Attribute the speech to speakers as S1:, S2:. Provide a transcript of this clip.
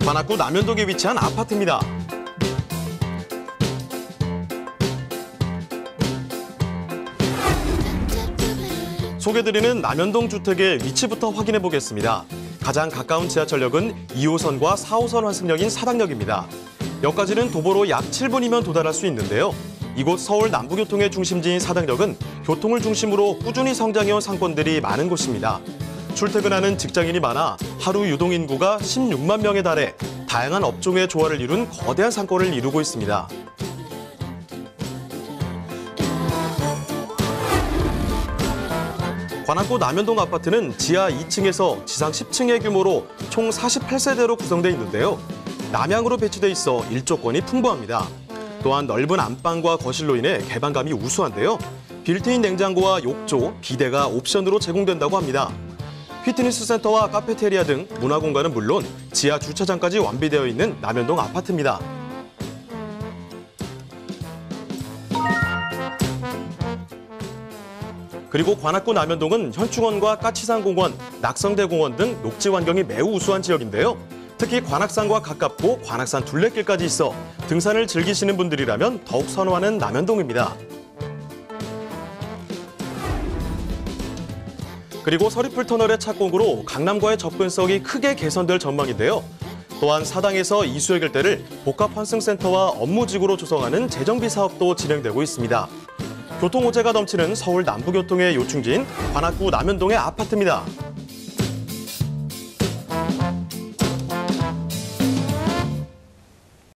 S1: 관악구 남현동에 위치한 아파트입니다. 소개드리는 남현동 주택의 위치부터 확인해 보겠습니다. 가장 가까운 지하철역은 2호선과 4호선 환승역인 사당역입니다. 역까지는 도보로 약 7분이면 도달할 수 있는데요. 이곳 서울 남부교통의 중심지인 사당역은 교통을 중심으로 꾸준히 성장해온 상권들이 많은 곳입니다. 출퇴근하는 직장인이 많아 하루 유동인구가 16만 명에 달해 다양한 업종의 조화를 이룬 거대한 상권을 이루고 있습니다. 관악구 남현동 아파트는 지하 2층에서 지상 10층의 규모로 총 48세대로 구성되어 있는데요. 남향으로 배치돼 있어 일조권이 풍부합니다. 또한 넓은 안방과 거실로 인해 개방감이 우수한데요. 빌트인 냉장고와 욕조, 비데가 옵션으로 제공된다고 합니다. 피트니스 센터와 카페테리아 등 문화 공간은 물론 지하 주차장까지 완비되어 있는 남현동 아파트입니다. 그리고 관악구 남현동은 현충원과 까치산공원, 낙성대공원 등 녹지 환경이 매우 우수한 지역인데요. 특히 관악산과 가깝고 관악산 둘레길까지 있어 등산을 즐기시는 분들이라면 더욱 선호하는 남현동입니다. 그리고 서리풀 터널의 착공으로 강남과의 접근성이 크게 개선될 전망인데요. 또한 사당에서 이수역 일대를 복합환승센터와 업무지구로 조성하는 재정비 사업도 진행되고 있습니다. 교통 호재가 넘치는 서울 남부교통의 요충지인 관악구 남현동의 아파트입니다.